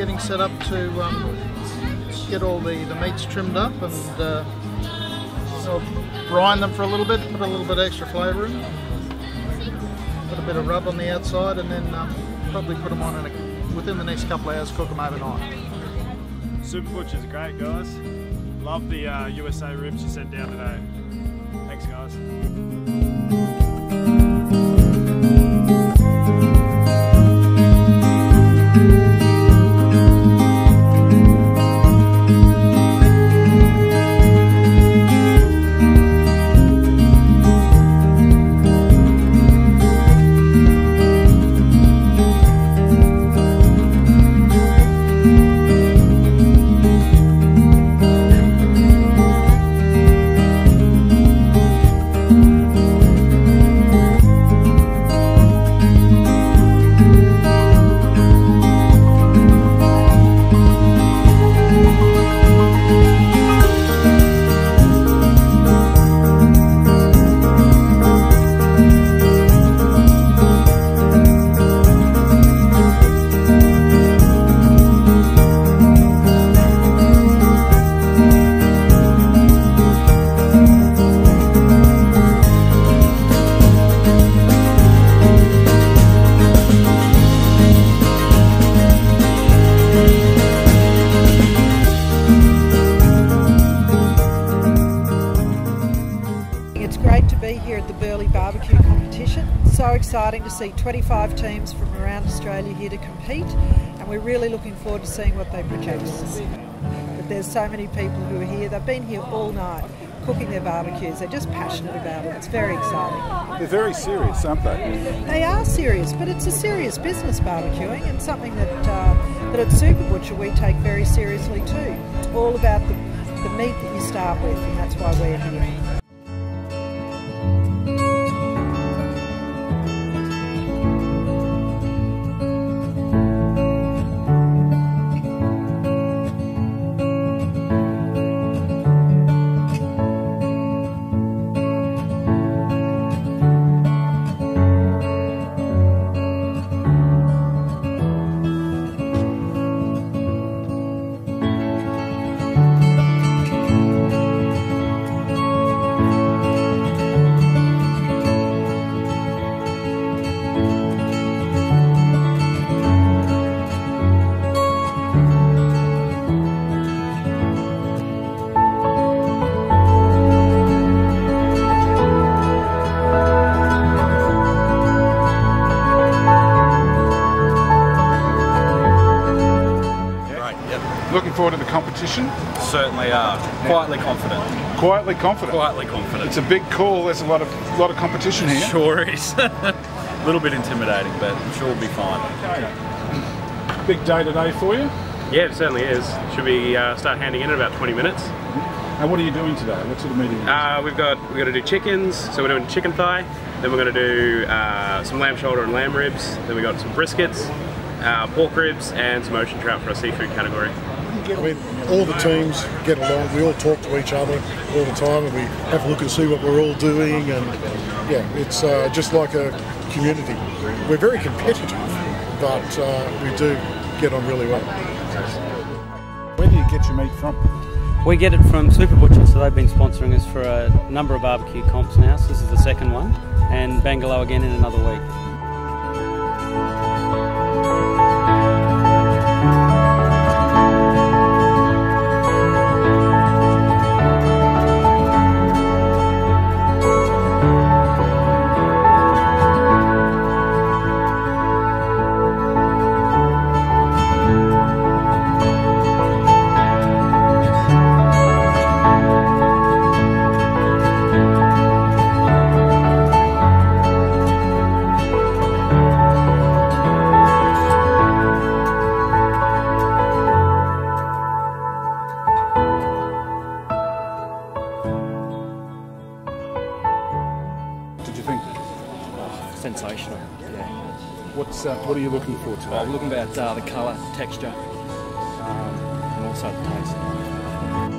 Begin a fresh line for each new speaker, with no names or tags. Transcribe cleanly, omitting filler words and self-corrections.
getting set up to get all the meats trimmed up, and I'll brine them for a little bit, put a little bit extra flavour in, put a bit of rub on the outside, and then probably put them on within the next couple of hours, cook them overnight.
Super Butcher's great, guys. Love the USA ribs you sent down today. Thanks, guys.
It's great to be here at the Burleigh BBQ competition. So exciting to see 25 teams from around Australia here to compete, and we're really looking forward to seeing what they produce. But there's so many people who are here. They've been here all night cooking their barbecues. They're just passionate about it. It's very exciting.
They're very serious, aren't they?
They are serious, but it's a serious business, barbecuing, and something that at Super Butcher we take very seriously too. It's all about the meat that you start with, and that's why we're here.
Looking forward to the competition?
Certainly are. Quietly confident.
Quietly confident?
Quietly confident.
It's a big call. There's a lot of competition here.
Sure is. A little bit intimidating, but I'm sure we'll be fine.
Okay. Big day today for you?
Yeah, it certainly is. Should we start handing in about 20 minutes?
And what are you doing today? What sort of meeting?
We've got to do chickens, so we're doing chicken thigh. Then we're going to do some lamb shoulder and lamb ribs. Then we got some briskets, pork ribs, and some ocean trout for our seafood category.
I mean, all the teams get along, we all talk to each other all the time, and we have a look and see what we're all doing, and yeah, it's just like a community. We're very competitive, but we do get on really well.
Where do you get your meat from?
We get it from Super Butcher, so they've been sponsoring us for a number of barbecue comps now, so this is the second one, and Bangalore again in another week.
Did you think?
Oh, sensational, yeah.
What are you looking for today?
I'm looking at the colour, texture, and also the taste.